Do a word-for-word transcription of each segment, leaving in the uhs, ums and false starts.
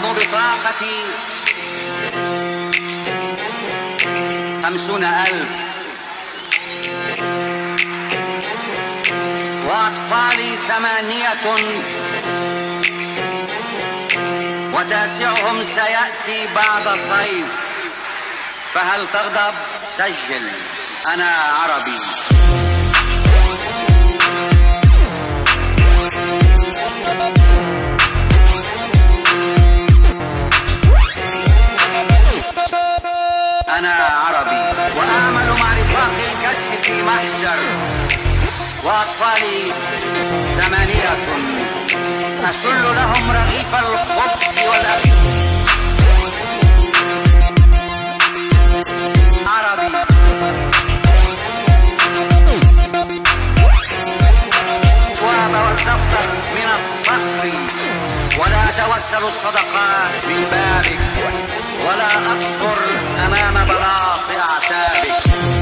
رقم بطاقتي خمسون ألف، وأطفالي ثمانية وتاسعهم سيأتي بعد صيف. فهل تغضب؟ سجل أنا عربي. أنا عربي وأعمل مع رفاقي الكتف في محجر، وأطفالي ثمانية أسل لهم رغيف الخبز والأكل. عربي الأبواب والدفتر من الصخر، ولا أتوسل الصدقات من بابك، ولا أصبر أمام بلاط أعتابك.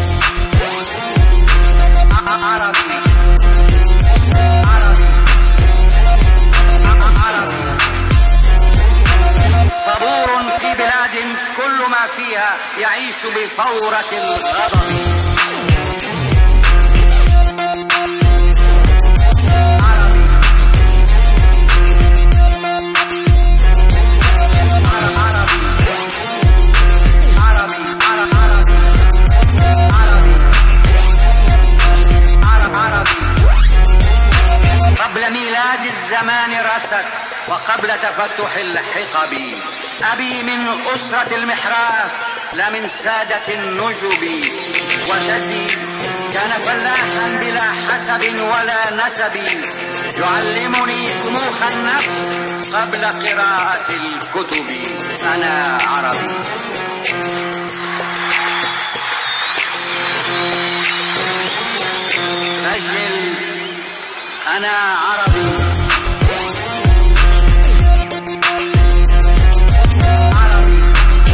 عربي عربي عربي صبور في بلاد كل ما فيها يعيش بفورة الغضب. قبل ميلاد الزمان رست وقبل تفتح الحقب، أبي من أسرة المحراث لا من سادة النجب، وجدي كان فلاحا بلا حسب ولا نسب، يعلمني شموخ النفس قبل قراءة الكتب. أنا عربي. سجل أنا عربي. عربي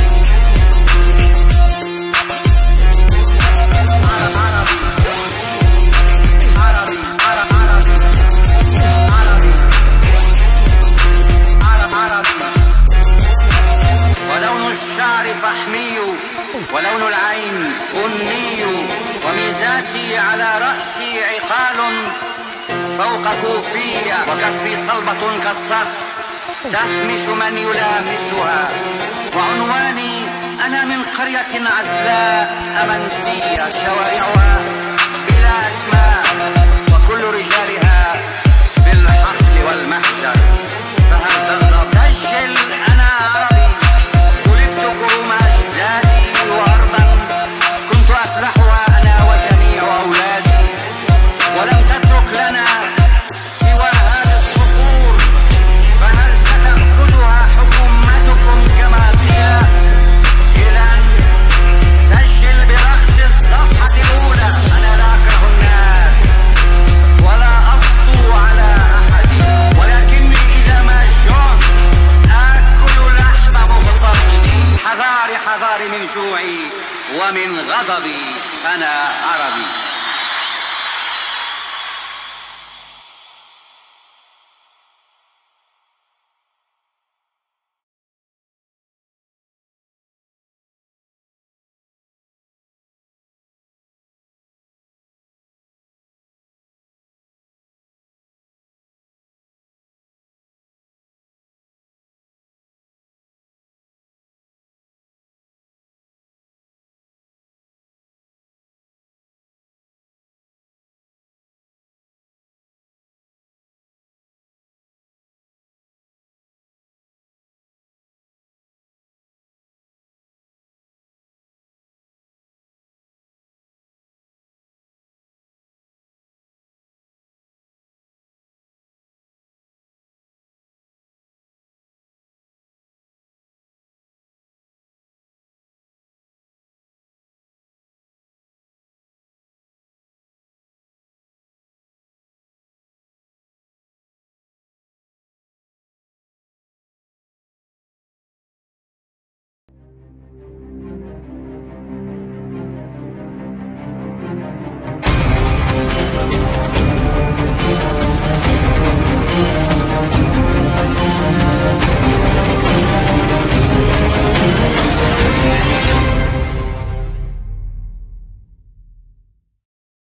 عربي عربي عربي عربي. ولون الشعر فحمي، ولون العين بني، وميزاتي على رأسي عقال فوق كوفية، وكفي صلبة كالصخر تهمش من يلامسها، وعنواني أنا من قرية عزلاء أمنسية، شوارعها بلا أسماء وكل رجالها بالحقل والمحجر. فهل تغضب؟ سجل أنا عربي. ولدت كروم أجدادي وأرضا كنت أفلحها أنا وجميع أولادي، ولم تترك لنا سوى هذا الصخور. فهل ستأخذها حكومتكم كما قيل؟ إلى سجل برأس الصفحة الأولى. أنا لا أكره الناس ولا أسطو على أحد، ولكني إذا ما جعت آكل لحم مغتصبي. حذاري حذاري من جوعي ومن غضبي. أنا عربي.